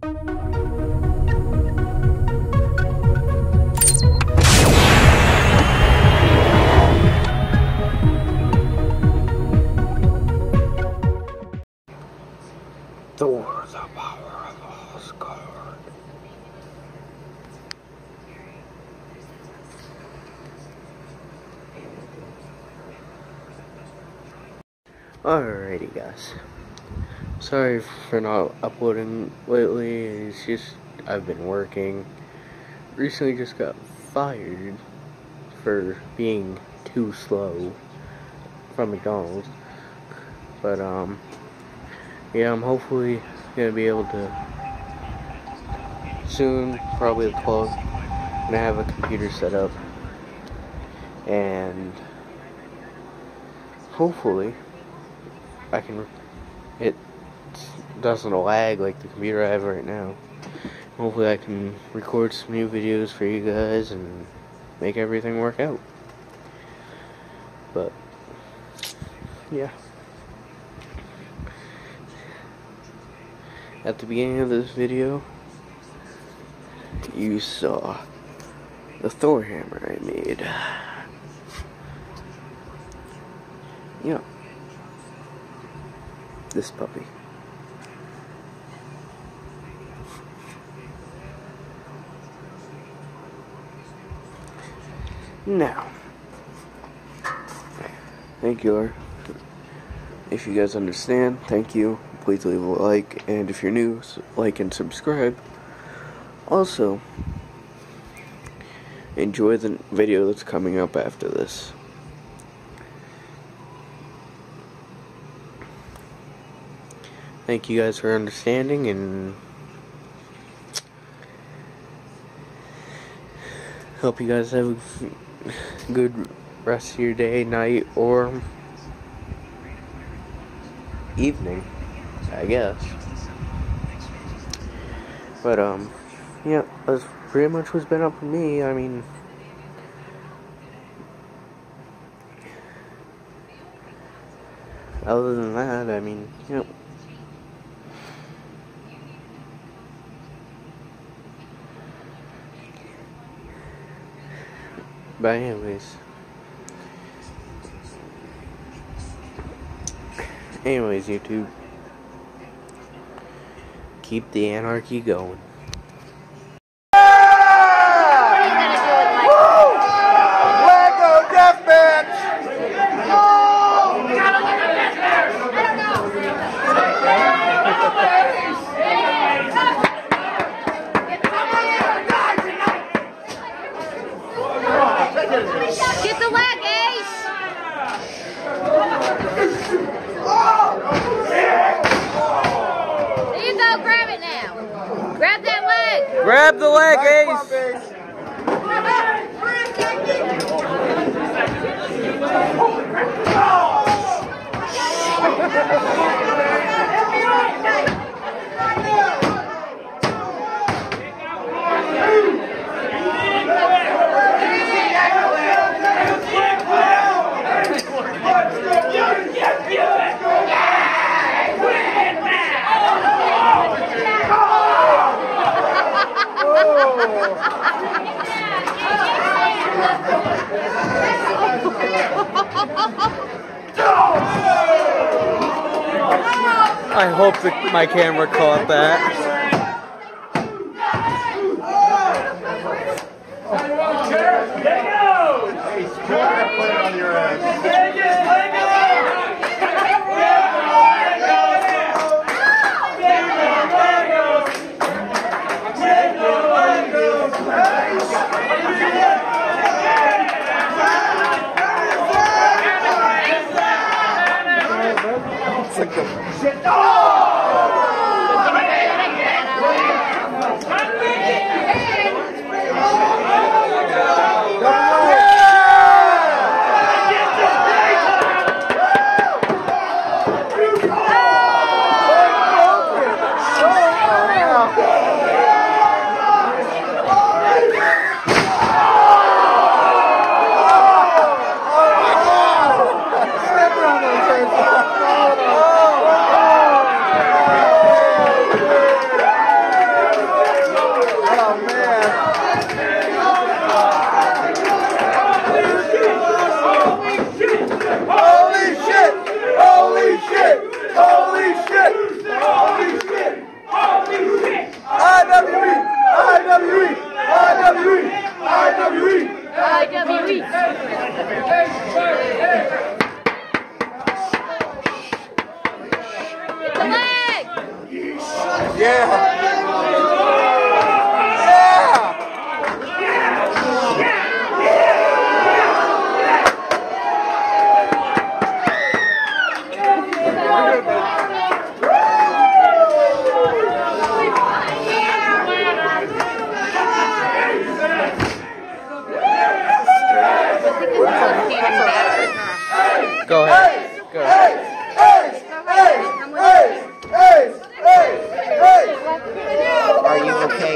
Thor, the power of Asgard. Alrighty guys, sorry for not uploading lately. It's just I've been working. Recently just got fired for being too slow from McDonald's, but yeah, I'm hopefully gonna be able to soon, probably at 12, gonna have a computer set up, and hopefully it doesn't lag like the computer I have right now. Hopefully I can record some new videos for you guys and make everything work out. But yeah, at the beginning of this video you saw the Thor hammer I made. Yeah, this puppy. Now, thank you. If you guys understand, thank you. Please leave a like, and if you're new, like and subscribe. Also, enjoy the video that's coming up after this. Thank you guys for understanding, and hope you guys have a good rest of your day, night, or evening, I guess. But yeah, that's pretty much what's been up with me. I mean, other than that, I mean, you know, but anyways, YouTube, keep the anarchy going. Get the leg, Ace! There you go, grab it now. Grab that leg. Grab the leg, Ace! I hope that my camera caught that.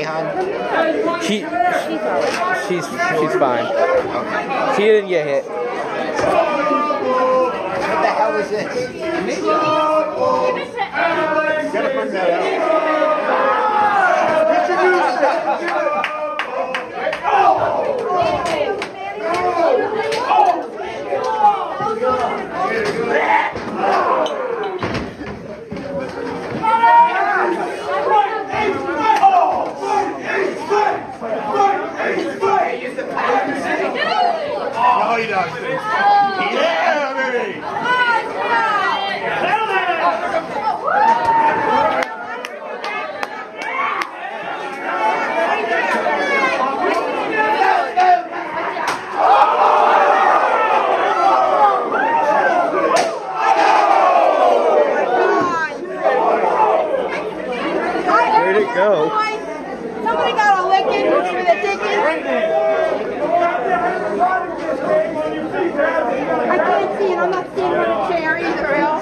hon? She's fine. Okay. She didn't get hit. What the hell is this? Gotta bring that up. No, he doesn't. Yeah, baby! Where'd it go? Somebody got a licking for the ticket. I can't see it. I'm not seeing with a chair either, Al.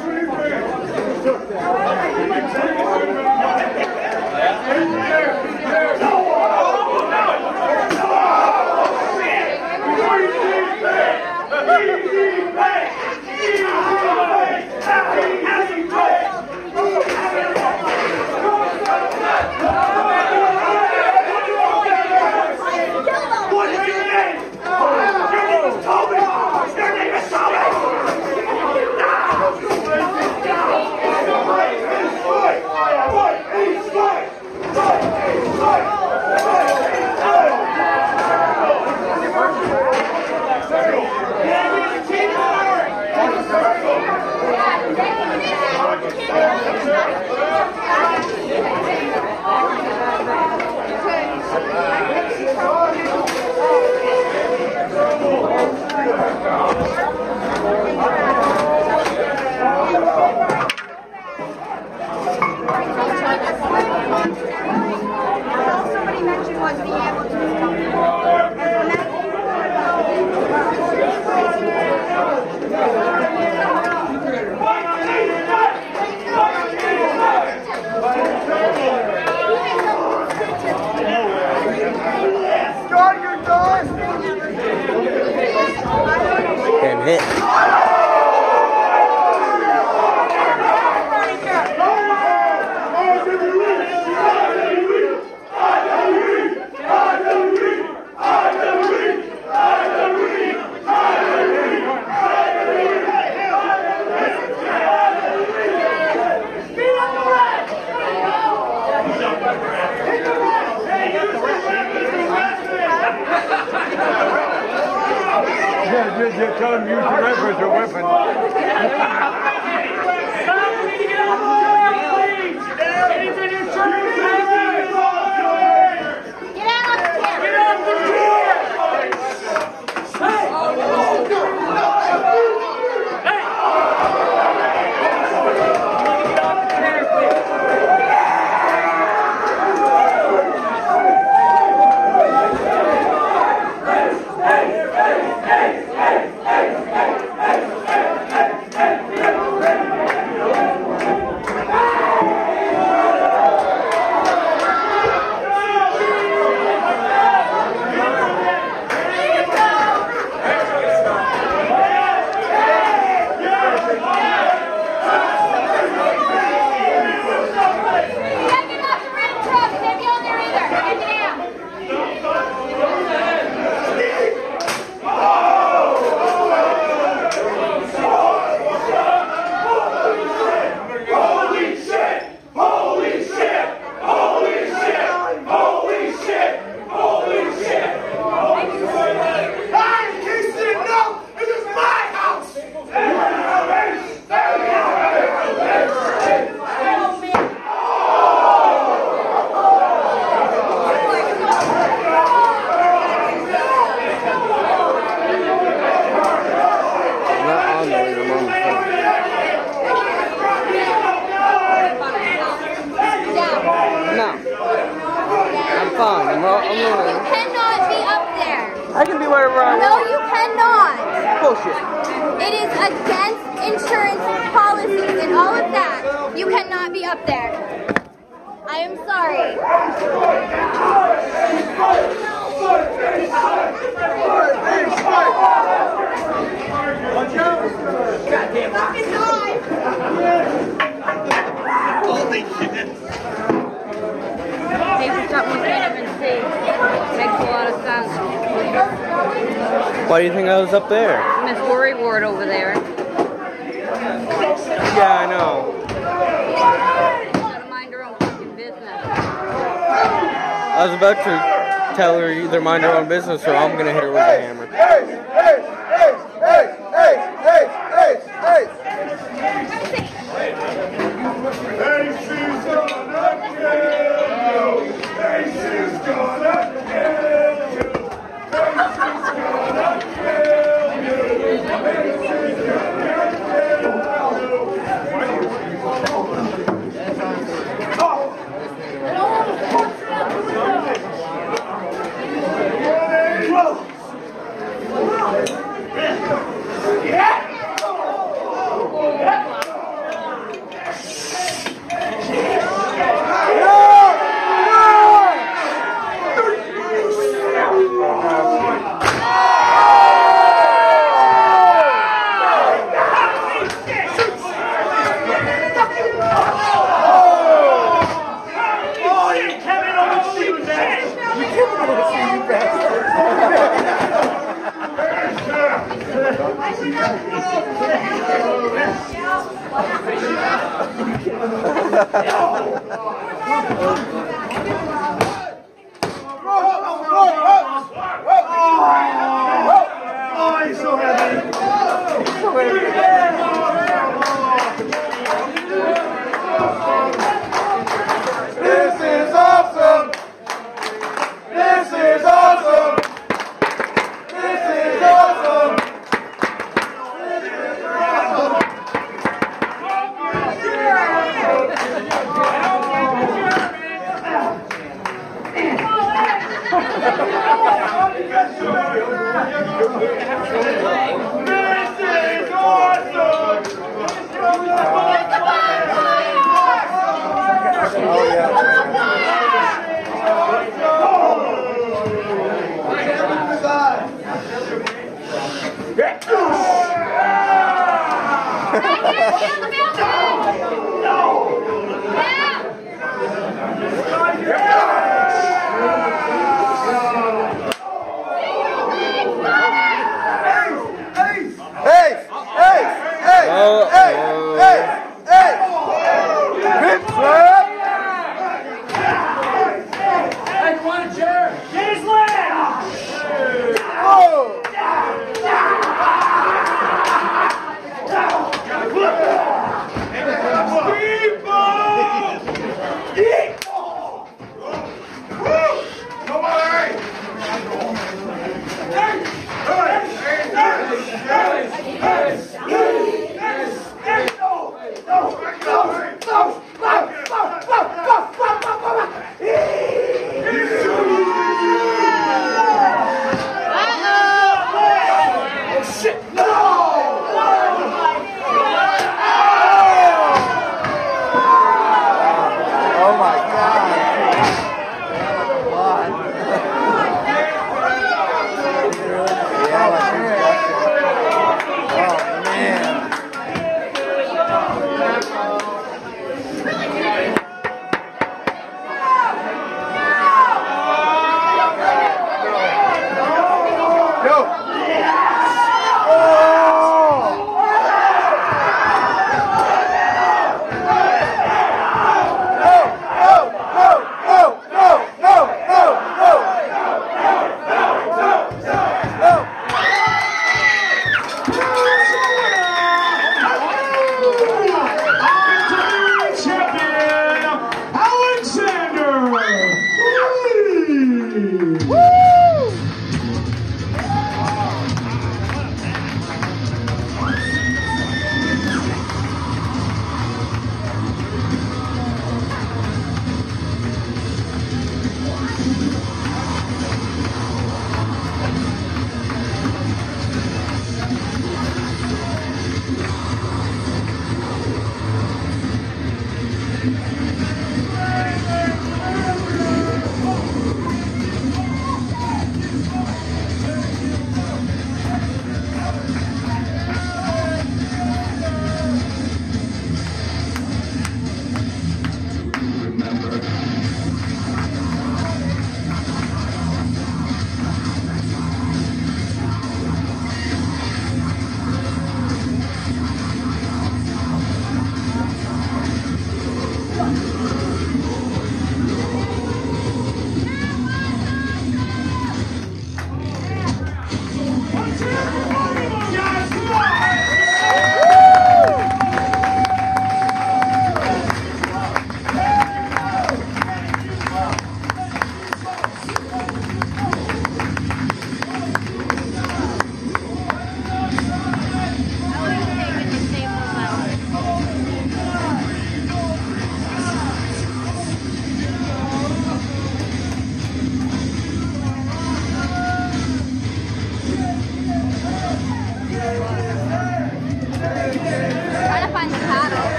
Somebody mentioned was being able to Start your doors! Damn hit. Yeah, tell him use the rifle as a weapon. fine. I'm not. You cannot be up there. I can be wherever I No, want. you cannot. Bullshit. It is against insurance policies and all of that. You cannot be up there. I am sorry. that we can't even see. Makes a lot of sense. Why do you think I was up there? Miss Worry Ward over there. Yeah, I know. Gotta mind her own fucking business. I was about to tell her either mind her own business or I'm gonna hit her with a hammer. Oh, he's so happy. This is awesome. This is awesome. This is awesome. This is awesome.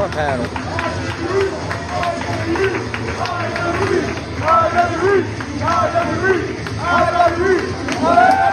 more paddle. I